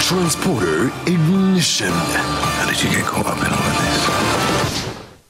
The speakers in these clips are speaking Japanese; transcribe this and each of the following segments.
Transporter ignition. How did you get caught up in all of this?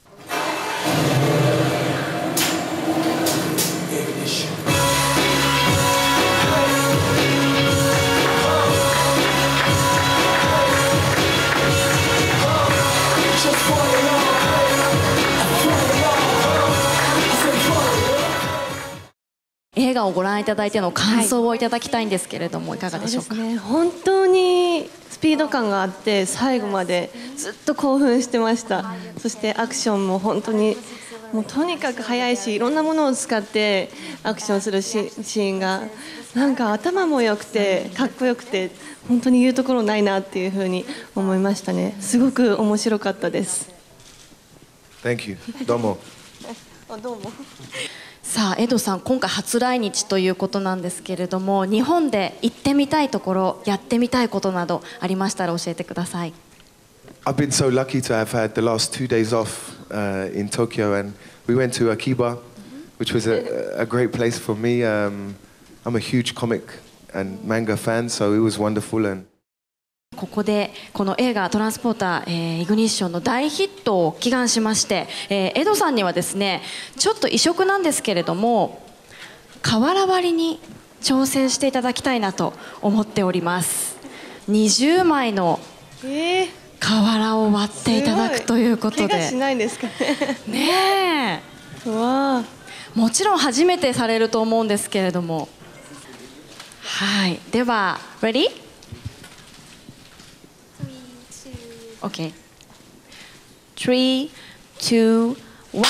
映画をご覧いただいての感想をいただきたいんですけれども、いかがでしょうか。 そうですね、本当にスピード感があって最後までずっと興奮してました。そしてアクションも本当にもうとにかく速いし、いろんなものを使ってアクションするシーンがなんか頭も良くてかっこよくて、本当に言うところないなっていうふうに思いましたね。すごく面白かったです。 Thank you. どうも。 どうも。 さあエドさん、今回初来日ということなんですけれども、日本で行ってみたいところ、やってみたいことなどありましたら教えてください。 I've been so lucky to have had the last 2 days off in Tokyo, and we went to Akiba, which was a great place for me. I'm a huge comic and manga fan, so it was wonderful. And ここでこの映画トランスポーター、イグニッションの大ヒットを祈願しまして、エドさんにはですね、ちょっと異色なんですけれども瓦割りに挑戦していただきたいなと思っております。20枚の瓦を割っていただくということで、 怪我しないんですかね。 ねえ、 わあ、 もちろん初めてされると思うんですけれども、はい、では Ready?Okay. 3, 2, 1.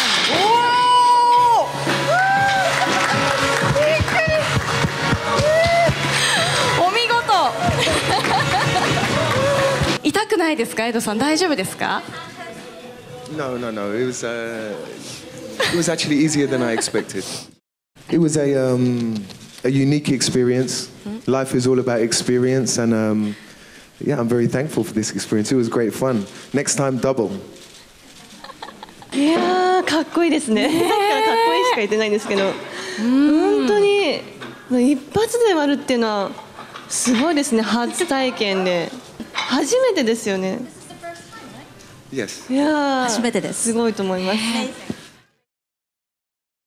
お見事。痛くないですか、エドさん、大丈夫ですか。 no. It was actually easier than I expected. It was a unique experience. Life is all about experience, and yeah, I'm very thankful for this experience. It was great fun. Next time, double. いやー、かっこいいですね。さっきからかっこいいしか言ってないんですけど、本当に一発で割るっていうのはすごいですね。初体験で初めてですよね。 Yes. いやー、 初めてです。 すごいと思います。